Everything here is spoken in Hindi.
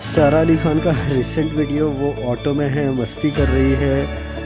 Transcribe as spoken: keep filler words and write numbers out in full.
सारा अली खान का रिसेंट वीडियो, वो ऑटो में है, मस्ती कर रही है।